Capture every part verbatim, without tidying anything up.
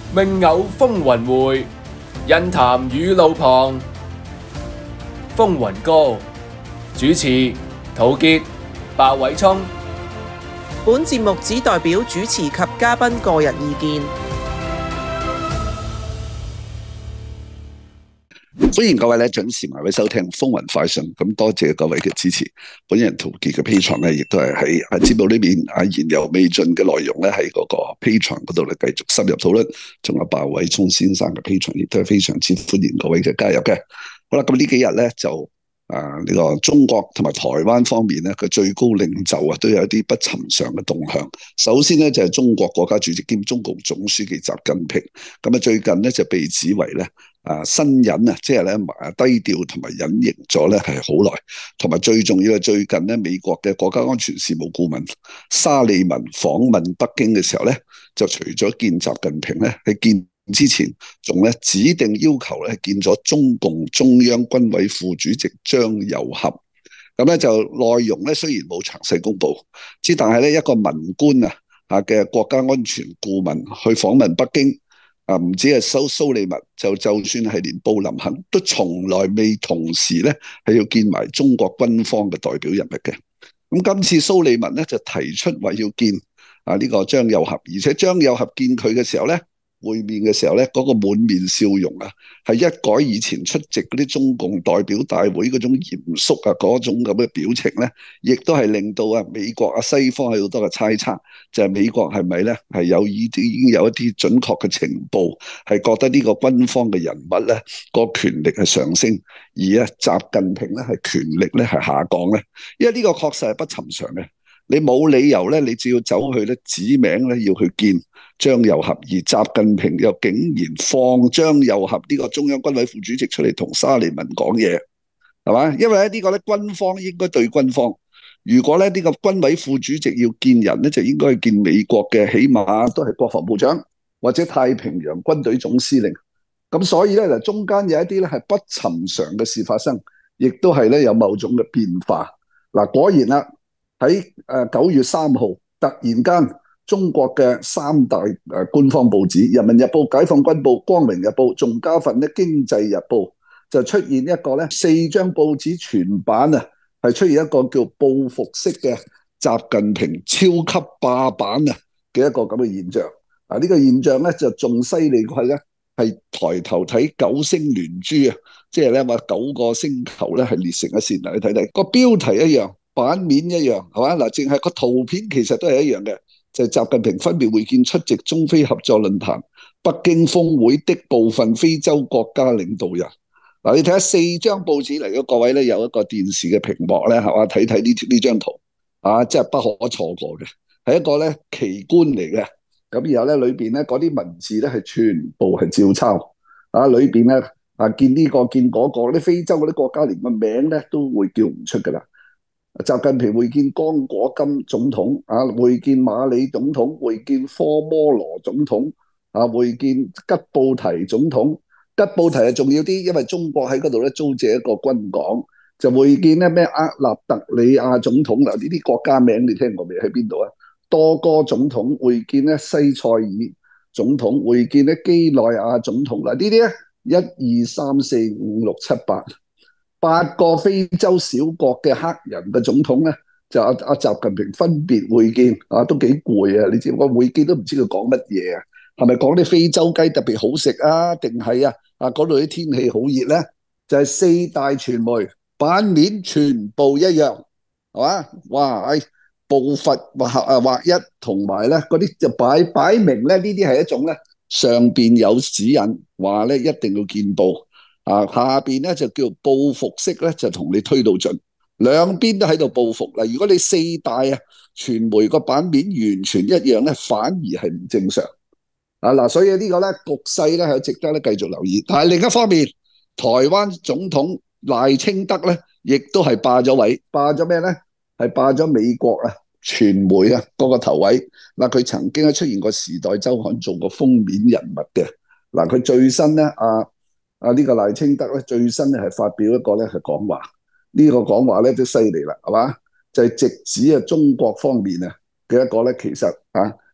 命偶風雲會，印談與路旁。風雲歌主持陶傑、白偉聰。 本節目只代表主持及嘉賓個人意見。 歡迎各位咧準時埋位收聽風雲快訊，咁多謝各位嘅支持。本人陶傑嘅 Patreon 咧，亦都係喺啊節目裏面啊言猶未盡嘅內容咧，喺嗰個 Patreon 嗰度咧繼續深入討論。仲有白偉聰先生嘅 Patreon 亦都係非常之歡迎各位嘅加入嘅。好啦，咁呢幾日咧就啊呢個中國同埋台灣方面咧嘅最高領袖啊，都有一啲不尋常嘅動向。首先咧就係中國國家主席兼中共總書記習近平，咁啊最近咧就被指為咧。啊，新隱啊，即係咧低調同埋隱形咗咧係好耐，同埋最重要係最近咧美國嘅國家安全事務顧問沙利文訪問北京嘅時候咧，就除咗見習近平咧，喺見之前仲咧指定要求咧見咗中共中央軍委副主席張又俠，咁咧就內容咧雖然冇詳細公布，之但係咧一個文官啊啊嘅國家安全顧問去訪問北京。啊，唔止係蘇蘇利文，就就算係連布林肯都從來未同時咧係要見埋中國軍方嘅代表人物嘅。咁今次蘇利文咧就提出話要見啊呢個張又俠，而且張又俠見佢嘅時候咧，會面嘅時候咧，嗰個滿面笑容啊，係一改以前出席嗰啲中共代表大會嗰種嚴肅啊嗰種咁嘅表情咧，亦都係令到啊美國啊西方有好多嘅猜測，就係美國係咪咧係有已經已經有一啲準確嘅情報，係覺得呢個軍方嘅人物咧個權力係上升，而啊習近平咧係權力咧係下降咧，因為呢個確實係不尋常嘅。你冇理由咧，你只要走去咧指名咧要去見張又俠，而習近平又竟然放張又俠呢個中央軍委副主席出嚟同沙利文講嘢，係嘛？因為咧呢個咧軍方應該對軍方，如果咧呢個軍委副主席要見人咧，就應該去見美國嘅，起碼都係國防部長或者太平洋軍隊總司令。咁所以咧嗱，中間有一啲咧係不尋常嘅事發生，亦都係咧有某種嘅變化。嗱，果然啦。喺誒九月三號，突然間中國嘅三大誒官方報紙《人民日報》、《解放軍報》、《光明日報》，仲加份咧《經濟日報》，就出現一個咧四張報紙全版啊，係出現一個叫報復式嘅習近平超級霸版啊嘅一個咁嘅現象。啊，呢個現象咧就仲犀利過係咧係抬頭睇九星連珠啊，即係咧話九個星球咧係列成一線。嗱，你睇睇個標題一樣。版面一樣係嘛？嗱，淨係個圖片其實都係一樣嘅，就係習近平分別會見出席中非合作論壇、北京峰會的部分非洲國家領導人。嗱，你睇下四張報紙嚟嘅，各位咧有一個電視嘅屏幕咧，係嘛？睇睇呢呢張圖啊，真係不可錯過嘅，係一個咧奇觀嚟嘅。咁然後咧裏邊咧嗰啲文字咧係全部係照抄啊，裏邊咧啊見呢個見嗰個，啲非洲嗰啲國家連個名咧都會叫唔出㗎啦。習近平會見剛果金總統啊，會見馬里總統，會見科摩羅總統啊，會見吉布提總統。吉布提係重要啲，因為中國喺嗰度咧租借一個軍港，就會見咧咩厄立特里亞總統嗱，呢啲國家名你聽過未？喺邊度啊？多哥總統會見咧西塞爾總統，會見咧基內亞總統嗱，呢啲咧一二三四五六七八。八個非洲小國嘅黑人嘅總統咧，就阿阿習近平分別會見啊，都幾攰啊！你知我會見都唔知佢講乜嘢啊？係咪講啲非洲雞特別好食啊？定係啊啊嗰度啲天氣好熱咧？就係、是、四大傳媒版面全部一樣，係嘛？哇！哎，步伐或啊劃一，同埋咧嗰啲就擺擺明咧，呢啲係一種咧上邊有指引，話咧一定要見報。啊，下邊咧就叫報復式咧，就同你推到盡，兩邊都喺度報復啦。如果你四大啊傳媒個版面完全一樣咧，反而係唔正常啊嗱。所以呢個咧局勢咧係值得咧繼續留意。但係另一方面，台灣總統賴清德咧，亦都係霸咗位，霸咗咩咧？係霸咗美國啊傳媒啊嗰個頭位嗱。佢曾經咧出現過《時代週刊》做過封面人物嘅嗱。佢最新咧啊。啊！呢個賴清德咧最新咧係發表一個咧係講話，呢個講話咧都犀利啦，係嘛？就係直指啊中國方面啊嘅一個咧，其實啊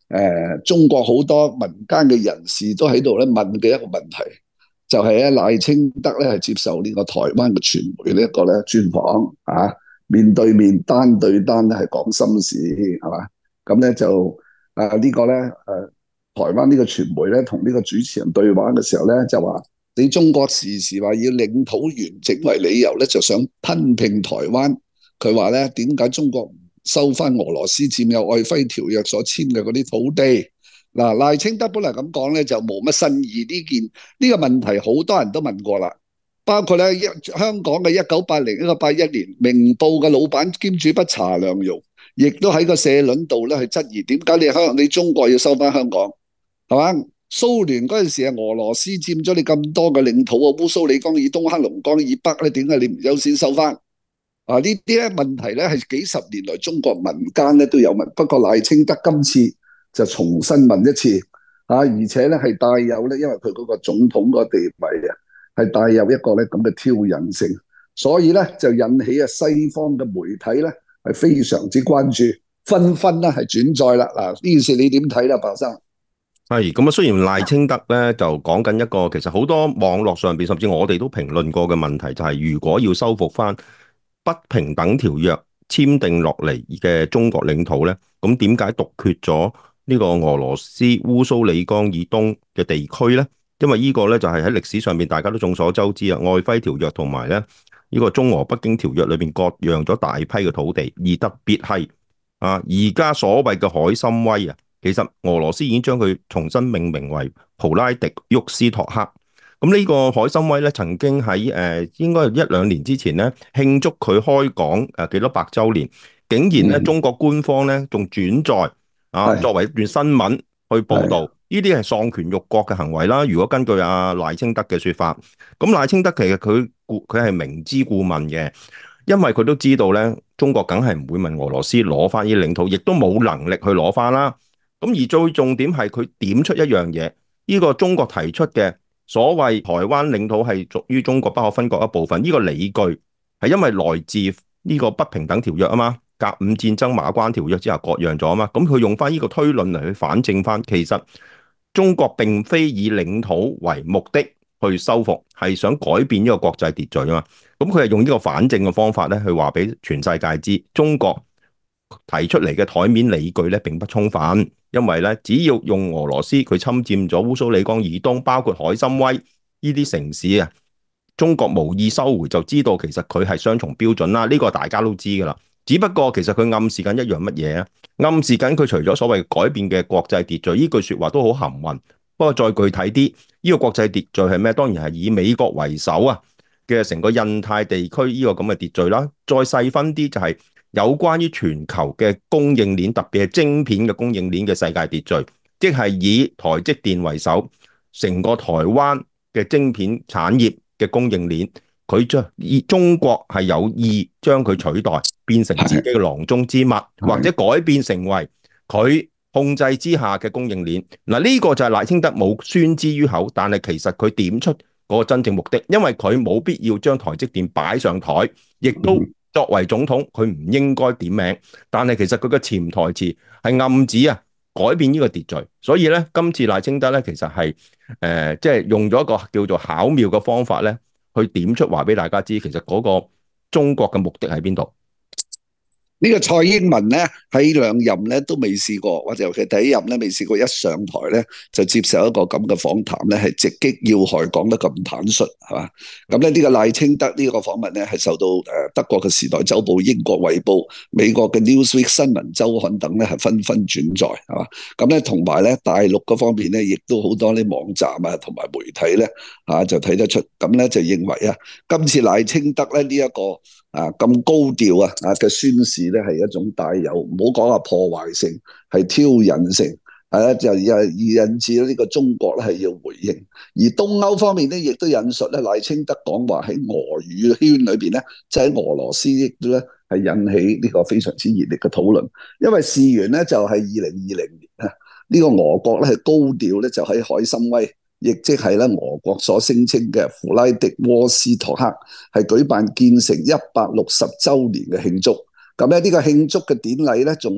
誒中國好多民間嘅人士都喺度咧問嘅一個問題，就係咧賴清德咧係接受呢個台灣嘅傳媒呢一個咧專訪啊，面對面單對單咧係講心事係嘛？咁咧就啊呢個咧誒台灣呢個傳媒咧同呢個主持人對話嘅時候咧就話，你中國時時話以領土完整為理由咧就想吞併台灣，佢話咧點解中國唔收翻俄羅斯佔有璦琿條約所簽嘅嗰啲土地？嗱，賴清德本來咁講咧就冇乜新意，呢件呢個問題好多人都問過啦，包括咧一香港嘅一九八零一九八一年明報嘅老闆兼主筆查良鏞，亦都喺個社論度咧去質疑點解你香你中國要收翻香港，係嘛？蘇聯嗰陣時係俄羅斯佔咗你咁多嘅領土啊，烏蘇里江以東、黑龍江以北咧，點解你唔優先收翻？啊！呢啲咧問題咧係幾十年來中國民間咧都有問，不過賴清德今次就重新問一次啊，而且咧係帶有咧，因為佢嗰個總統個地位啊，係帶有一個咧咁嘅挑釁性，所以咧就引起啊西方嘅媒體咧係非常之關注，紛紛咧係轉載啦。嗱，呢件事你點睇啦，白生？ 係咁啊！雖然賴清德咧就講緊一個其實好多網絡上邊甚至我哋都評論過嘅問題，就係如果要收復翻不平等條約簽訂落嚟嘅中國領土咧，咁點解獨缺咗呢個俄羅斯烏蘇里江以東嘅地區咧？因為呢個咧就係喺歷史上面大家都眾所周知啊，璦琿條約同埋咧呢個中俄北京條約裏邊割讓咗大批嘅土地，而特別係啊而家所謂嘅海參崴啊。其實俄羅斯已經將佢重新命名為普拉迪沃斯托克。咁呢個海參崴咧，曾經喺誒應該一兩年之前咧慶祝佢開港誒幾多百週年，竟然咧中國官方咧仲轉載啊作為一段新聞去報導，呢啲係喪權辱國嘅行為啦。如果根據阿賴清德嘅説法，咁賴清德其實佢佢係明知故問嘅，因為佢都知道咧中國梗係唔會問俄羅斯攞翻呢啲領土，亦都冇能力去攞翻啦。咁而最重點係佢點出一樣嘢，呢個中國提出嘅所謂台灣領土係屬於中國不可分割一部分，呢個理據係因為來自呢個不平等條約啊嘛，甲午戰爭馬關條約之下割讓咗啊嘛，咁佢用翻呢個推論嚟去反證翻，其實中國並非以領土為目的去收復，係想改變呢個國際秩序啊嘛，咁佢係用呢個反證嘅方法咧去話俾全世界知，中國提出嚟嘅台面理據咧並不充分。因為咧，只要用俄羅斯佢侵佔咗烏蘇里江以東，包括海參崴呢啲城市啊，中國無意收回，就知道其實佢係雙重標準啦。呢個大家都知噶啦。只不過其實佢暗示緊一樣乜嘢啊？暗示緊佢除咗所謂改變嘅國際秩序，呢句説話都好含混。不過再具體啲，呢個國際秩序係咩？當然係以美國為首啊嘅成個印太地區呢個咁嘅秩序啦。再細分啲就係有關於全球嘅供應鏈，特別係晶片嘅供應鏈嘅世界秩序，即係以台積電為首，成個台灣嘅晶片產業嘅供應鏈，佢將以中國係有意將佢取代，變成自己嘅囊中之物，或者改變成為佢控制之下嘅供應鏈。嗱，呢個就係賴清德冇宣之於口，但係其實佢點出嗰個真正目的，因為佢冇必要將台積電擺上台，亦都作為總統，佢唔應該點名，但係其實佢嘅潛台詞係暗指啊改變呢個秩序，所以咧今次賴清德咧其實係誒即係用咗一個叫做巧妙嘅方法咧，去點出話俾大家知，其實嗰個中國嘅目的喺邊度。 呢個蔡英文咧喺兩任咧都未試過，或者尤其第一任咧未試過一上台咧就接受一個咁嘅訪談咧，係直擊要害，講得咁坦率，係嘛？咁咧呢個賴清德呢個訪問咧係受到誒德國嘅《時代週報》、英國《衛報》、美國嘅《Newsweek》新聞週刊等咧係紛紛轉載，係嘛？咁咧同埋咧大陸嗰方面咧，亦都好多啲網站啊同埋媒體咧啊就睇得出，咁咧就認為啊，今次賴清德咧呢一個啊咁高調啊啊嘅宣示咧係一種帶有唔好講話破壞性，係挑釁性，係啦就引致呢個中國咧係要回應。而東歐方面咧亦都引述咧賴清德講話喺俄語圈裏邊咧，即係喺俄羅斯亦都咧係引起呢個非常之熱烈嘅討論。因為事緣咧就係二零二零年啊，呢個俄國咧係高調咧就喺海參崴，亦即係咧俄國所聲稱嘅普拉迪沃斯托克，係舉辦建成一百六十週年嘅慶祝。咁咧呢個慶祝嘅典禮咧，仲咧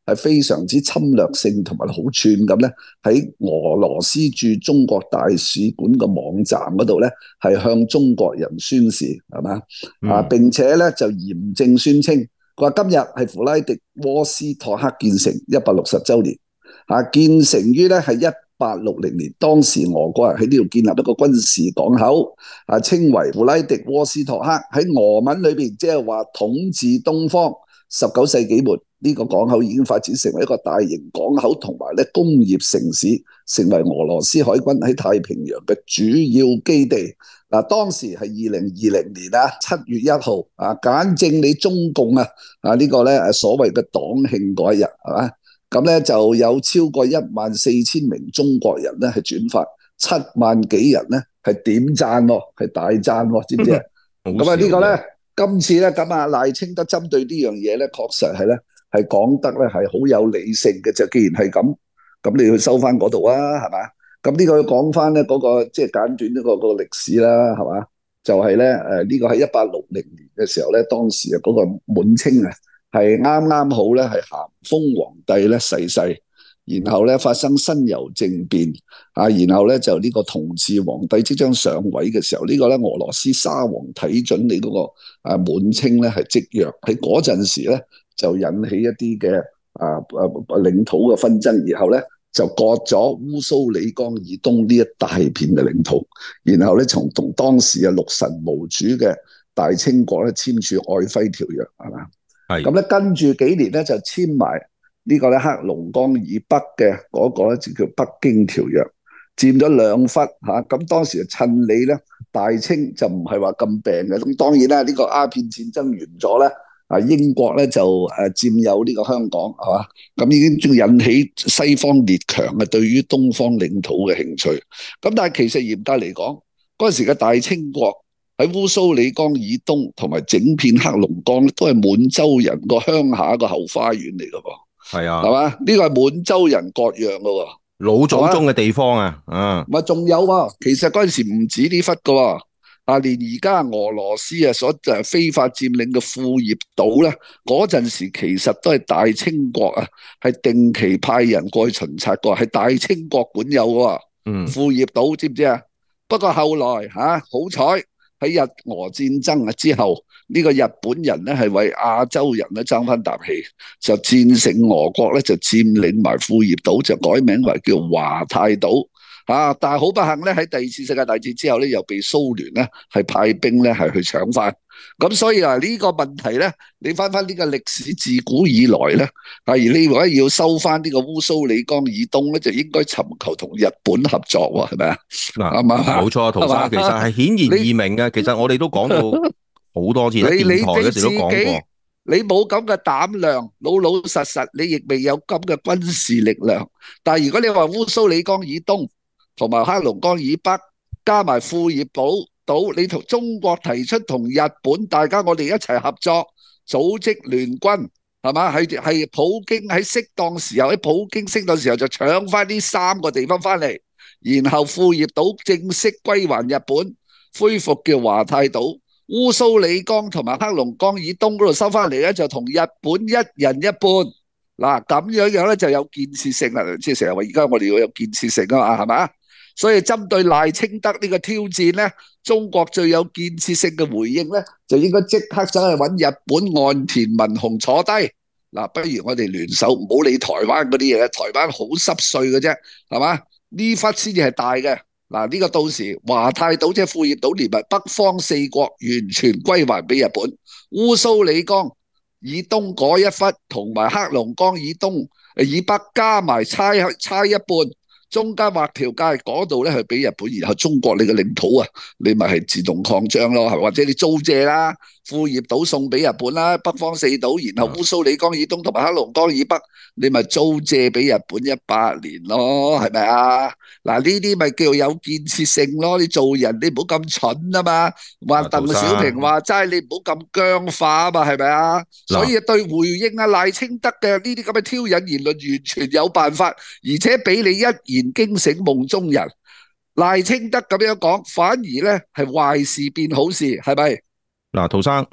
係非常之侵略性同埋好串咁咧，喺俄羅斯駐中國大使館嘅網站嗰度咧，係向中國人宣示，係嘛？嗯、啊，並且咧就嚴正宣稱，佢話今日係弗拉迪沃斯托克建成一百六十週年，啊，建成於咧係一八六零年，當時俄國人喺呢度建立一個軍事港口，啊，稱為弗拉迪沃斯托克，喺俄文裏邊即係話統治東方。十九世紀末呢個港口已經發展成為一個大型港口同埋咧工業城市，成為俄羅斯海軍喺太平洋嘅主要基地。嗱，當時係二零二零年啊七月一號啊，簡正你中共啊啊呢個咧所謂嘅黨慶嗰一日係嘛？咁咧就有超過一萬四千名中國人咧係轉發，七萬幾人咧係點讚喎，係大讚喎，知唔知啊？咁啊呢個咧。今次咧咁啊，賴清德針對呢樣嘢咧，確實係咧係講得咧係好有理性嘅。就既然係咁，咁你去收翻嗰度啊，係嘛？咁呢個要講翻咧嗰個即係簡短呢個個歷史啦，係嘛？就係咧誒呢個喺一八六零年嘅時候咧，當時啊嗰個滿清啊係啱啱好咧係咸豐皇帝咧逝世。然後咧發生辛酉政變啊，然後咧就呢個同治皇帝即將上位嘅時候，呢個咧俄羅斯沙皇睇準你嗰個啊滿清咧係積弱，喺嗰陣時咧就引起一啲嘅啊啊領土嘅紛爭，然後咧就割咗烏蘇里江以東呢一大片嘅領土，然後咧從同當時啊六神無主嘅大清國咧簽署愛輝條約，係嘛？係咁咧跟住幾年咧就簽埋。呢個咧黑龍江以北嘅嗰個咧就叫北京條約，佔咗兩忽嚇。咁當時就趁你咧大清就唔係話咁病嘅。咁當然啦，呢個鴉片戰爭完咗咧，啊英國咧就誒佔有呢個香港係嘛，咁已經仲引起西方列強嘅對於東方領土嘅興趣。咁但係其實嚴格嚟講，嗰陣時嘅大清國喺烏蘇里江以東同埋整片黑龍江咧，都係滿洲人個鄉下個後花園嚟㗎噃。 係啊， 係嘛？呢個係滿洲人割讓噶喎， 老祖宗嘅地方啊，啊， 咪仲有喎？其實嗰陣時唔止呢忽噶喎，啊，連而家俄羅斯啊所誒非法佔領嘅庫頁島咧，嗰陣時其實都係大清國啊，係定期派人過去巡查過，係大清國管有噶。嗯，庫頁島知唔知啊？不過後來吓、啊、好彩喺日俄戰爭啊之後。呢個日本人咧係為亞洲人咧爭翻啖氣，就戰勝俄國咧，就佔領埋庫頁島，就改名為叫華泰島啊！但係好不幸咧，喺第二次世界大戰之後咧，又被蘇聯咧係派兵咧係去搶翻。咁所以啊，呢個問題咧，你翻翻呢個歷史自古以來咧，啊而你如果要收翻呢個烏蘇里江以東咧，就應該尋求同日本合作喎，係咪啊？嗱， 冇錯，陶生其實係顯然易明嘅。其實我哋都講到。好多次喺電台嗰時都講過， 你冇咁嘅膽量，老老實實，你亦未有咁嘅軍事力量。但係如果你話烏蘇里江以東同埋黑龍江以北，加埋庫頁島，你同中國提出同日本大家我哋一齊合作，組織聯軍，係嘛？係係普京喺適當時候，喺普京適當時候就搶翻呢三個地方翻嚟，然後庫頁島正式歸還日本，恢復叫華泰島。烏蘇里江同埋黑龍江以東嗰度收翻嚟咧，就同日本一人一半。嗱，咁樣樣咧就有建設性啦。即係成日話而家我哋要有建設性啊嘛，係咪？所以針對賴清德呢個挑戰咧，中國最有建設性嘅回應咧，就應該即刻走去揾日本岸田文雄坐低。嗱，不如我哋聯手，唔好理台灣嗰啲嘢，台灣好濕碎嘅啫，係嘛？呢忽先至係大嘅。嗱，呢個到時華泰島即係庫頁島連埋北方四國完全歸還俾日本，烏蘇里江以東嗰一忽同埋黑龍江以東以北加埋差差一半，中間劃條界嗰度咧係俾日本，然後中國你嘅領土啊，你咪係自動擴張咯，或者你租借啦，庫頁島送俾日本啦，北方四島，然後烏蘇里江以東同埋黑龍江以北，你咪租借俾日本一百年咯，係咪啊？嗱，呢啲咪叫有建設性咯，你做人你唔好咁蠢啊嘛，話鄧小平話齋你唔好咁僵化啊嘛，係咪啊？所以對回應啊賴清德嘅呢啲咁嘅挑釁言論完全有辦法，而且俾你一言驚醒夢中人。賴清德咁樣講，反而咧係壞事變好事，係咪？ 嗱，陶生，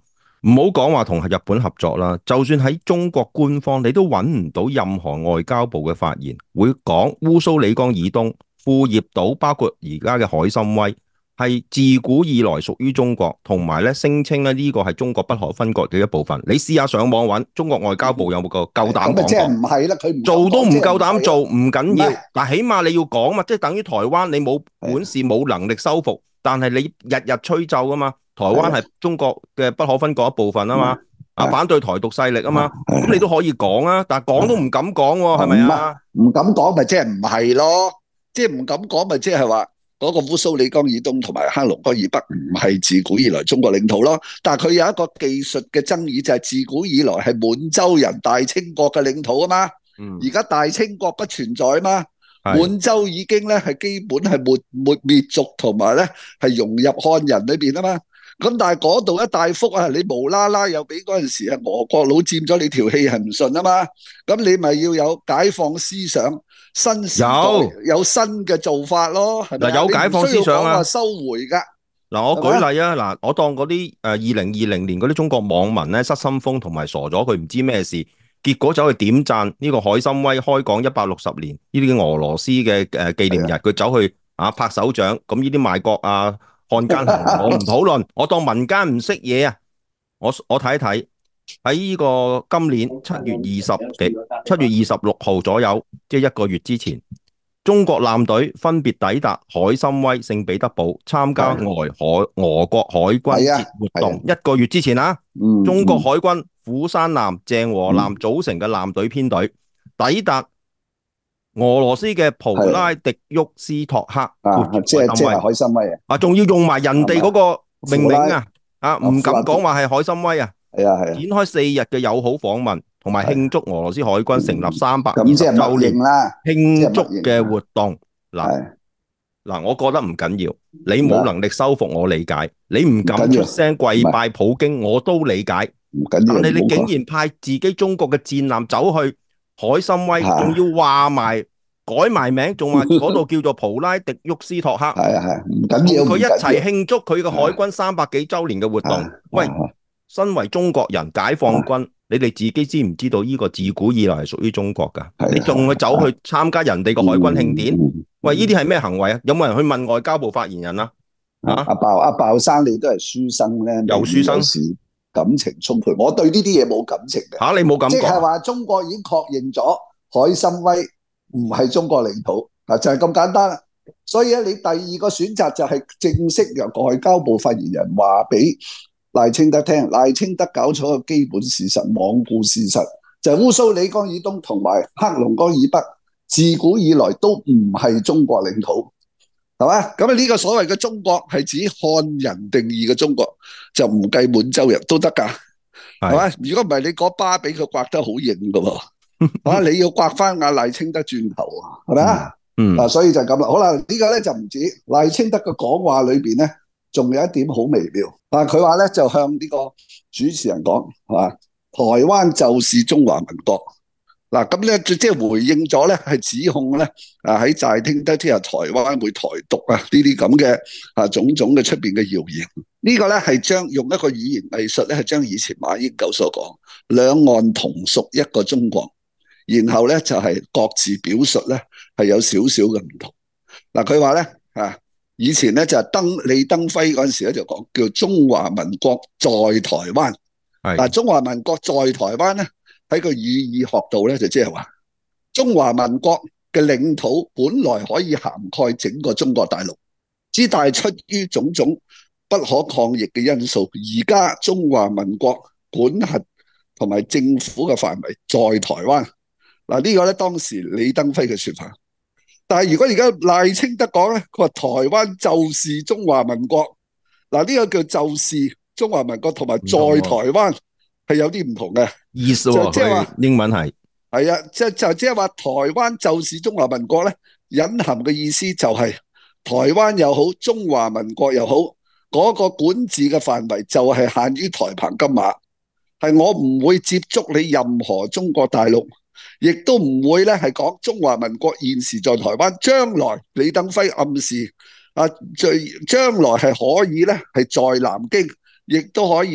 唔好講話同日本合作啦，就算喺中國官方，你都揾唔到任何外交部嘅發言會講烏蘇里江以東、庫頁島，包括而家嘅海參崴，係自古以來屬於中國，同埋咧聲稱咧呢個係中國不可分割嘅一部分。你試下上網揾中國外交部有冇個夠膽講過？ 即係唔係啦，佢唔做都唔夠膽做， 唔唔緊要。但起碼你要講嘛，即係等於台灣你冇本事冇能力收復，但係你日日吹奏噶嘛。台灣係中國嘅不可分割一部分啊嘛，啊反對台獨勢力啊嘛，咁你都可以講啊，但係講都唔敢講喎，係咪啊？ 唔敢講咪即係唔係咯？即係唔敢講咪即係話嗰個烏蘇里江以東同埋黑龍江以北唔係自古以來中國領土咯。但係佢有一個技術嘅爭議，就係自古以來係滿洲人大清國嘅領土啊嘛。而家大清國不存在啊嘛。滿洲已經咧係基本係沒沒滅族，同埋咧係融入漢人裏邊啊嘛。咁但係嗰度一大幅啊，你無啦啦又俾嗰陣時啊俄國佬佔咗你條氣係唔順啊嘛，咁你咪要有解放思想，新時代有，有新嘅做法咯，係咪？ 嗱，有解放思想啊， 收回噶。 嗱，我舉例啊，嗱，我當嗰啲誒二零二零年嗰啲中國網民咧失心瘋同埋傻咗，佢唔知咩事，結果走去點讚呢個海參崴開港一百六十年呢啲俄羅斯嘅誒紀念日，佢走去啊拍手掌，咁呢啲賣國啊漢奸行，我唔討論，我當民間唔識嘢啊！我我睇一睇喺呢個今年七月二十幾、七月二十六號左右，即係一個月之前，中國艦隊分別抵達海參崴、聖彼得堡，參加俄海俄國海軍節活動。一個月之前啊，中國海軍虎山艦、鄭和艦組成嘅艦隊編隊抵達俄羅斯嘅普拉迪沃斯托克， 啊，即係即係海參崴啊！ 啊，仲要用埋人哋嗰個命名啊！啊，唔敢講話係海參崴啊！係啊係啊！展開四日嘅友好訪問，同埋慶祝俄羅斯海軍成立三百二十週年慶祝嘅活動。嗱嗱，我覺得唔緊要，你冇能力收復我理解，你唔敢出聲跪拜普京我都理解。唔緊要，但係你竟然派自己中國嘅戰艦走去海參崴，仲要話埋改埋名，仲話嗰度叫做普拉迪沃斯托克，係啊係，唔緊要，同佢一齊慶祝佢嘅海軍三百幾週年嘅活動。喂，身為中國人，解放軍，你哋自己知唔知道呢個自古以來係屬於中國㗎？你仲去走去參加人哋嘅海軍慶典？喂，呢啲係咩行為啊？有冇人去問外交部發言人啊？啊，阿鮑阿鮑生，你都係書生咧，有書生時感情充沛，我對呢啲嘢冇感情嘅。嚇，你冇感覺？即係話中國已經確認咗海參崴唔係中國領土，啊就係咁簡單啦。所以咧，你第二個選擇就係正式由外交部發言人話俾賴清德聽，賴清德搞錯個基本事實，罔顧事實，就係烏蘇里江以東同埋黑龍江以北，自古以來都唔係中國領土，係嘛？咁啊呢個所謂嘅中國係指漢人定義嘅中國，就唔計滿洲人都得㗎，係嘛？如果唔係你嗰巴俾佢刮得好硬㗎喎。啊！你要刮翻阿賴清德轉頭啊，係咪啊？嗯，啊，所以就咁啦。好啦，呢個咧就唔止賴清德嘅講話裏邊咧，仲有一點好微妙。啊，佢話咧就向呢個主持人講，係嘛？台灣就是中華民國。嗱，咁咧即係回應咗咧，係指控咧啊喺賴清德之後，台灣會台獨啊呢啲咁嘅啊種種嘅出邊嘅謠言。呢個咧係將用一個語言藝術咧，係將以前馬英九所講兩岸同屬一個中國。然後咧就係各自表述咧係有少少嘅唔同。嗱，佢話咧啊，以前咧就係登李登輝嗰陣時咧就講叫中華民國在台灣。係嗱，中華民國在台灣咧喺個語義學度咧就即係話中華民國嘅領土本來可以涵蓋整個中國大陸，之但係出於種種不可抗逆嘅因素，而家中華民國管轄同埋政府嘅範圍在台灣。嗱，呢個咧當時李登輝嘅說法，但係如果而家賴清德講咧，佢話台灣就是中華民國。嗱，呢個叫就是中華民國同埋在台灣係有啲唔同嘅意思，即係話英文係係啊，即係就即係話台灣就是中華民國咧，隱含嘅意思就係台灣又好，中華民國又好，嗰個管治嘅範圍就係限於台澎金馬，係我唔會接觸你任何中國大陸。亦都唔會咧，係講中華民國現時在台灣，將來李登輝暗示啊，最將來係可以咧，係在南京，亦都可以咧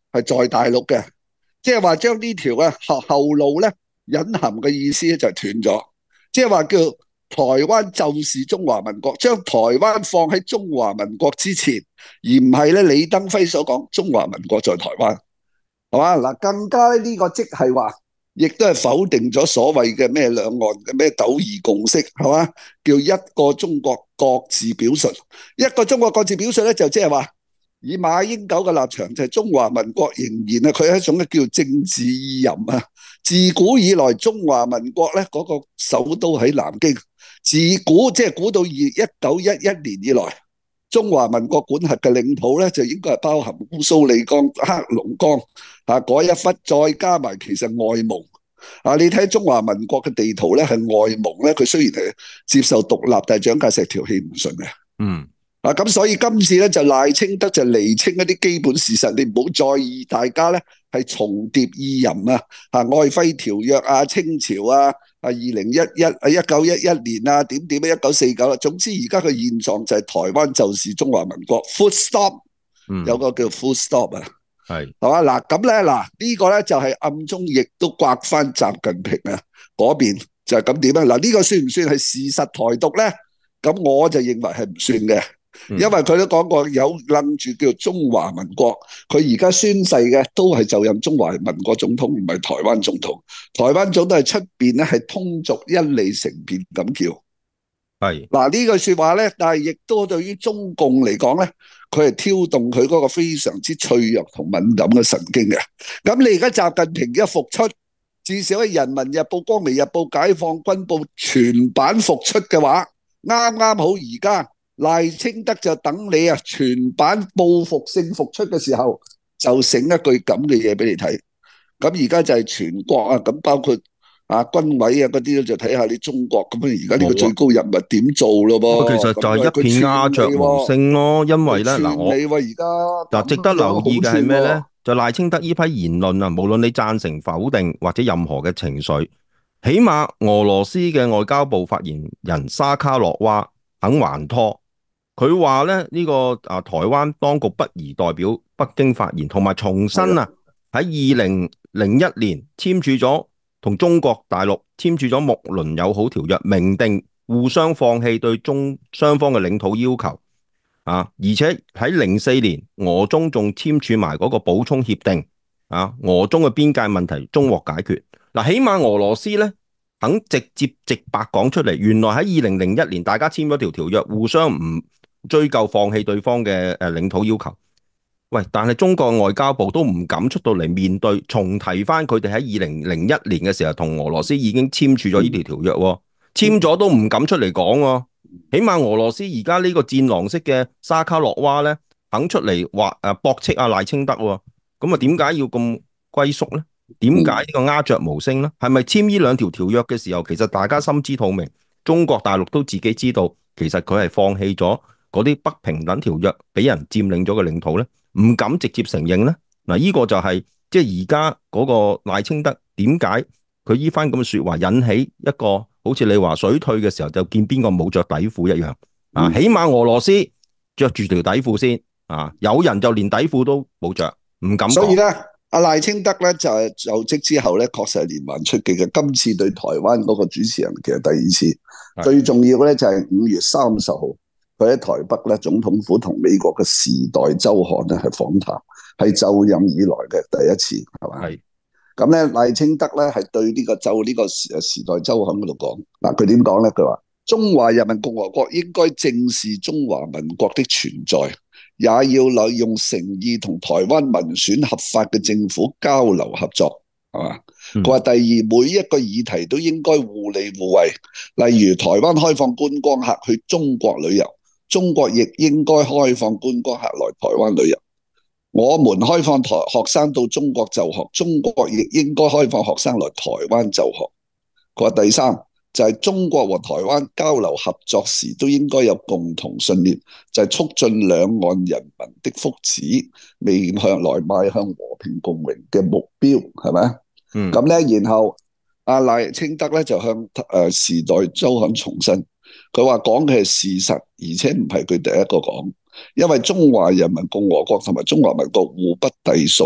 係在大陸嘅，即係話將呢條嘅後後路咧隱含嘅意思咧就斷咗，即係話叫台灣就是中華民國，將台灣放喺中華民國之前，而唔係咧李登輝所講中華民國在台灣，係嘛？嗱，更加呢個即係話，亦都係否定咗所謂嘅咩兩岸嘅咩九二共識，係嘛？叫一個中國各自表述，一個中國各自表述咧就即係話。以馬英九嘅立場就係中華民國仍然啊，佢係一種叫政治意淫啊。自古以來中華民國咧嗰個首都喺南京，自古即係估到二一九一一年以來，中華民國管轄嘅領土咧就應該係包含烏蘇里江、黑龍江啊嗰一忽，再加埋其實外蒙啊。你睇中華民國嘅地圖咧係外蒙咧，佢雖然係接受獨立，但係蔣介石條氣唔順嘅。嗯。啊，咁所以今次咧就賴清德就釐清一啲基本事實，你唔好在意大家咧係重疊意淫啊，啊愛輝條約啊、清朝啊、啊二零一一啊、一九一一年啊、點點一九四九啊，總之而家嘅現狀就係台灣就是中華民國 ，full stop，嗯，有個叫 full stop 啊，係係嘛嗱，咁咧嗱呢個咧就係暗中亦都刮翻習近平啊嗰邊就係咁點啊嗱，呢個算唔算係事實台獨咧？咁我就認為係唔算嘅。因為佢都講過有諗住叫中華民國，佢而家宣誓嘅都係就任中華民國總統，唔係台灣總統。台灣總統係出邊咧係通俗一理成變咁叫。係嗱呢句說話咧，但係亦都對於中共嚟講咧，佢係挑動佢嗰個非常之脆弱同敏感嘅神經嘅。咁你而家習近平一復出，至少喺《人民日報》、《光明日報》、《解放軍報》全版復出嘅話，啱啱好而家。賴清德就等你啊，全版報復性復出嘅時候，就醒一句咁嘅嘢俾你睇。咁而家就係全國啊，咁包括啊軍委啊嗰啲咧，就睇下你中國咁樣而家呢個最高人物點做咯噃。 其實就係一片鴉雀無聲咯，因為咧嗱，我而家嗱值得留意嘅係咩咧？就賴清德呢批言論啊，無論你贊成否定或者任何嘅情緒，起碼俄羅斯嘅外交部發言人沙卡洛娃肯還拖。佢話咧呢個啊台灣當局不宜代表北京發言，同埋重申啊喺二零零一年簽署咗同中國大陸簽署咗睦鄰友好條約，明定互相放棄對中雙方嘅領土要求啊，而且喺零四年俄中仲簽署埋嗰個補充協定啊，俄中嘅邊界問題終獲解決。嗱、啊，起碼俄羅斯咧肯直接直白講出嚟，原來喺二零零一年大家簽咗條條約，互相唔追究放棄對方嘅誒領土要求，喂！但係中國外交部都唔敢出到嚟面對，重提翻佢哋喺二零零一年嘅時候同俄羅斯已經簽署咗呢條條約，簽咗都唔敢出嚟講。起碼俄羅斯而家呢個戰狼式嘅沙卡洛娃咧，肯出嚟話誒駁斥阿賴清德，咁啊點解要咁龜縮咧？點解呢個鴉雀無聲咧？係咪簽呢兩條條約嘅時候，其實大家心知肚明，中國大陸都自己知道，其實佢係放棄咗嗰啲不平等條約俾人佔領咗嘅領土咧，唔敢直接承認咧。嗱，呢個就係即係而家嗰個賴清德點解佢依番咁嘅説話引起一個好似你話水退嘅時候就見邊個冇着底褲一樣啊？起碼俄羅斯着住條底褲先啊，有人就連底褲都冇着，唔敢講。 所以咧，阿賴清德咧就係就職之後咧，確實係連環出擊嘅。今次對台灣嗰個主持人其實第二次，最重要嘅咧就係五月三十號。佢喺台北咧，總統府同美國嘅《時代週刊》咧係訪談，係就任以來嘅第一次，係嘛？係。咁咧，賴清德咧係對呢個就呢個《時時代週刊》嗰度講，嗱佢點講咧？佢話中華人民共和國應該正視中華民國的存在，也要利用誠意同台灣民選合法嘅政府交流合作，係嘛？佢話、嗯、第二，每一個議題都應該互利互惠，例如台灣開放觀光客去中國旅遊。中國亦應該開放觀光客來台灣旅遊，我們開放台學生到中國就學，中國亦應該開放學生來台灣就學。佢話第三就係、是、中國和台灣交流合作時都應該有共同信念，就係、是、促進兩岸人民的福祉，未向來邁向和平共榮嘅目標，係咪？嗯，咁咧，然後阿賴清德咧就向誒時代週刊重申。佢話講嘅係事實，而且唔係佢第一個講，因為中華人民共和國同埋中華民國互不隸屬，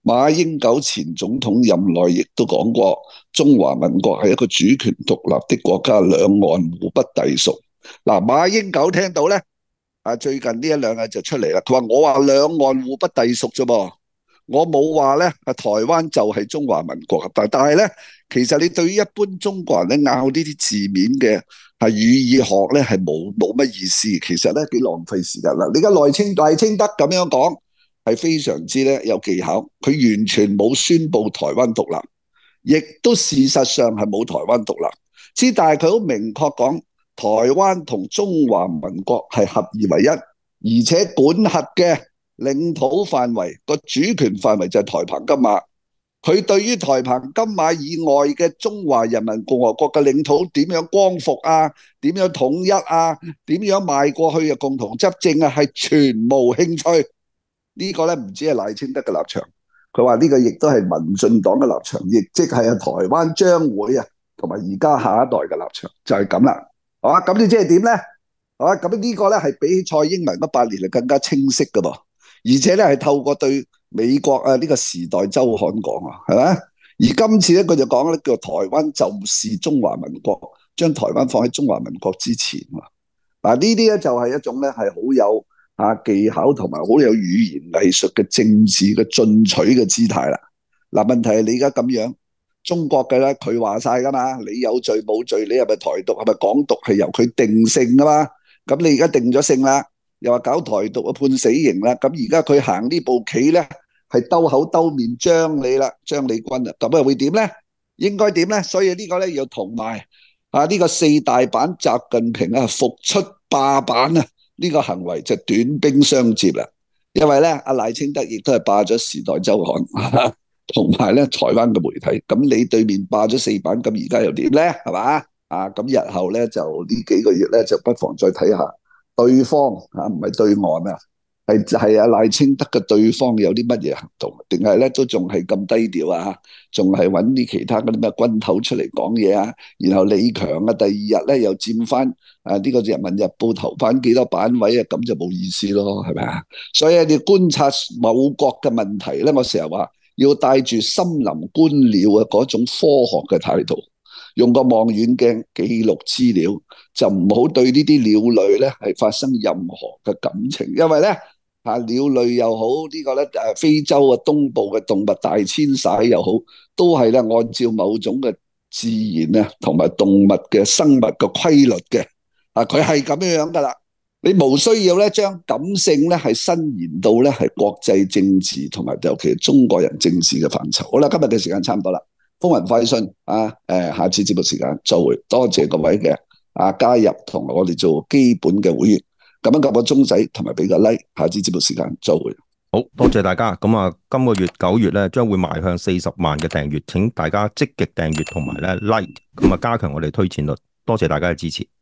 馬英九前總統任內亦都講過，中華民國係一個主權獨立的國家，兩岸互不隸屬。嗱，馬英九聽到咧，啊最近呢一兩日就出嚟啦，佢話我話兩岸互不隸屬啫噃，我冇話咧啊台灣就係中華民國，但但係咧，其實你對於一般中國人咧拗呢啲字面嘅係語義學咧係冇冇乜意思，其實咧幾浪費時間啦。你而家賴清賴清德咁樣講係非常之咧有技巧，佢完全冇宣布台灣獨立，亦都事實上係冇台灣獨立，之但係佢好明確講台灣同中華民國係合二為一，而且管轄嘅領土範圍個主權範圍就係台澎金馬。佢對於台澎金馬以外嘅中華人民共和國嘅領土點樣光復啊，點樣統一啊，點樣邁過去嘅共同執政啊，係全無興趣。呢個咧唔止係賴清德嘅立場，佢話呢個亦都係民進黨嘅立場，亦即係啊台灣將會啊同埋而家下一代嘅立場就係咁啦。係嘛？咁你即係點咧？係嘛？咁呢個咧係比起蔡英文嗰八年係更加清晰嘅噃，而且咧係透過對美國啊呢個時代週刊講啊，係咪？而今次咧佢就講咧叫台灣就是中華民國，將台灣放喺中華民國之前啊。嗱呢啲咧就係一種咧係好有啊技巧同埋好有語言藝術嘅政治嘅進取嘅姿態啦。嗱問題係你而家咁樣。中國嘅咧，佢話晒噶嘛，你有罪冇罪，你係咪台獨係咪港獨係由佢定性噶嘛？咁你而家定咗性啦，又話搞台獨啊判死刑啦，咁而家佢行呢步棋咧，係兜口兜面將你啦，將你軍啊，咁啊會點咧？應該點咧？所以呢個咧要同埋啊呢個四大板習近平啊復出霸板啊呢個行為就短兵相接啦，因為咧阿賴清德亦都係霸咗時代週刊。同埋咧，台灣嘅媒體，咁你對面霸咗四版，咁而家又點咧？係嘛？啊，咁日後咧就呢幾個月咧，就不妨再睇下對方啊，唔係對岸啊，係係阿賴清德嘅對方有啲乜嘢行動，定係咧都仲係咁低調啊？仲係揾啲其他嗰啲咩軍頭出嚟講嘢啊？然後李強啊，第二日咧又佔翻啊呢個《人民日報》頭版幾多版位啊？咁就冇意思咯，係咪啊？所以你觀察某國嘅問題咧，我成日話。要帶住森林觀鳥嘅嗰種科學嘅態度，用個望遠鏡記錄資料，就唔好對呢啲鳥類咧係發生任何嘅感情，因為咧啊鳥類又好，呢個咧誒非洲啊東部嘅動物大遷徙又好，都係咧按照某種嘅自然啊同埋動物嘅生物嘅規律嘅，啊佢係咁樣樣噶啦。你無需要咧將感性咧係伸延到咧係國際政治同埋尤其係中國人政治嘅範疇。好啦，今日嘅時間差唔多啦，風雲快訊啊，誒，下次節目時間再會，多謝各位嘅啊加入同埋我哋做基本嘅會員，咁樣撳個鐘仔同埋俾個 like，下次節目時間再會。 好多謝大家，咁啊，今個月九月咧將會邁向四十萬嘅訂閱，請大家積極訂閱同埋咧 like，咁啊加強我哋推薦率，多謝大家嘅支持。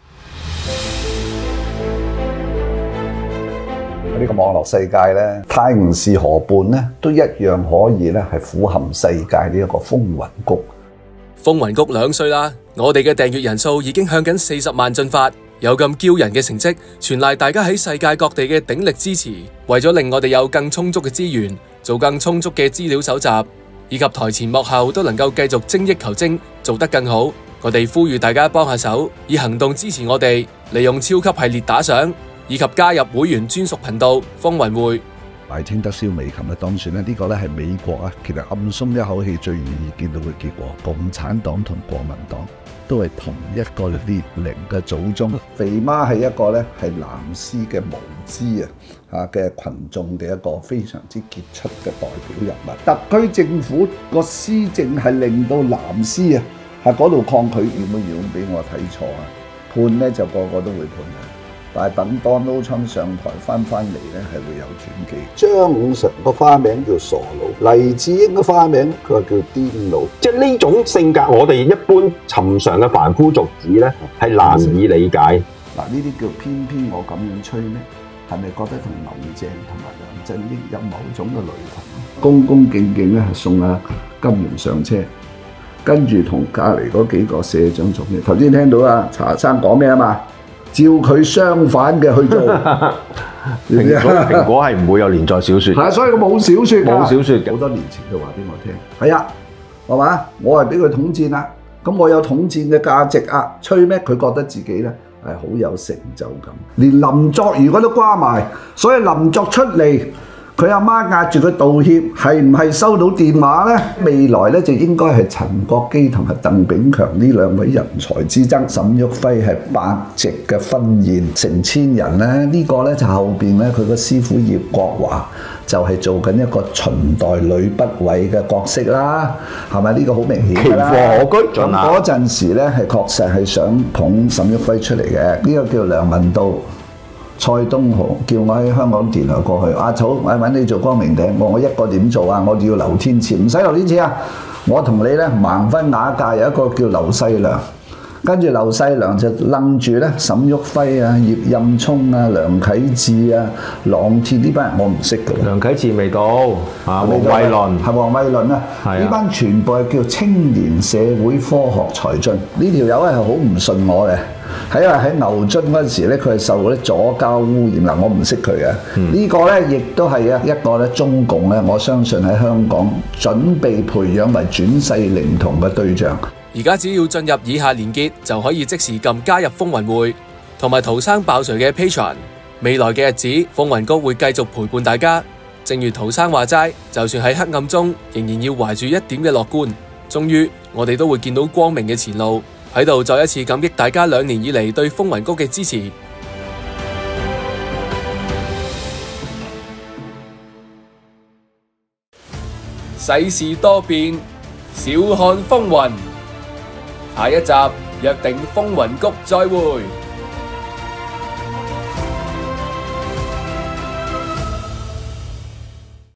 呢個網絡世界咧，泰晤士河畔咧，都一樣可以咧係俯瞰世界呢一個風雲谷。 風雲谷兩歲啦，我哋嘅訂閱人數已經向緊四十萬進發，有咁驕人嘅成績，全賴大家喺世界各地嘅鼎力支持。為咗令我哋有更充足嘅資源，做更充足嘅資料搜集，以及台前幕後都能夠繼續精益求精，做得更好，我哋呼籲大家幫下手，以行動支持我哋，利用超級系列打賞。以及加入會員專屬頻道風雲會。 賴清德蕭美琴咧當選咧，呢個咧係美國啊，其實暗鬆一口氣最願意見到嘅結果。共產黨同國民黨都係同一個列寧嘅祖宗。肥媽係一個咧係藍絲嘅無知啊嚇嘅羣眾嘅一個非常之傑出嘅代表人物。特區政府個施政係令到藍絲啊喺嗰度抗拒，要唔要俾我睇錯啊？判咧就個個都會判嘅。但係等 Donald Trump 上台翻翻嚟咧，係會有轉機。張五常個花名叫傻佬，黎智英個花名佢話叫癲佬。 即係呢種性格，我哋一般尋常嘅凡夫俗子咧，係難以理解。 嗱，呢啲叫偏偏我咁樣吹咧，係咪覺得同林鄭同埋梁振英有某種嘅雷同？恭恭敬敬咧係送阿金元上車，跟住同隔離嗰幾個社長做咩？頭先聽到啊查生講咩啊嘛？ 照佢相反嘅去做。 蘋果蘋果係唔會有連載小説， 係啊，所以佢冇小説㗎， 冇小説嘅。 好多年前佢話俾我聽，係啊，係嘛？我係俾佢統戰啦，咁我有統戰嘅價值啊，吹咩？佢覺得自己咧係好有成就感，連林作如果都瓜埋，所以林作出嚟。佢阿媽壓住佢道歉，係唔係收到電話呢？未來咧就應該係陳國基同埋鄧炳強呢兩位人才之爭。沈旭暉係百席嘅婚宴，成千人咧，呢、這個咧就後邊咧佢個師傅葉國華就係做緊一個秦代呂不韋嘅角色啦，係咪呢個好明顯㗎啦？ 奇貨可居。 咁嗰陣時咧係確實係想捧沈旭暉出嚟嘅，呢、這個叫梁文道。蔡東豪叫我喺香港電台過去，阿草我揾你做光明頂，我我一個點做啊？我要劉天賜，唔使劉天賜啊！我同你咧盲分瓦價，有一個叫劉細良，跟住劉細良就楞住咧沈旭暉啊、葉蔭聰啊、梁啟智啊、郎鐵呢班人我唔識㗎。 梁啟智未到啊，黃到偉倫係黃偉倫啊，呢班全部係叫青年社會科學才俊，呢條友咧係好唔順我嘅。係因為喺牛津嗰陣時咧，佢係受嗰啲左膠污染嗱，我唔識佢嘅。嗯、個呢個咧，亦都係啊一個咧中共咧，我相信喺香港準備培養為轉世靈童嘅對象。 而家只要進入以下連結，就可以即時撳加入風雲會，同埋陶生爆垂嘅 Patreon。未來嘅日子，風雲谷會繼續陪伴大家。正如陶生話齋，就算喺黑暗中，仍然要懷住一點嘅樂觀。終於，我哋都會見到光明嘅前路。喺度再一次感激大家兩年以嚟對風雲谷嘅支持。世事多變，笑看風雲。下一集約定風雲谷再會。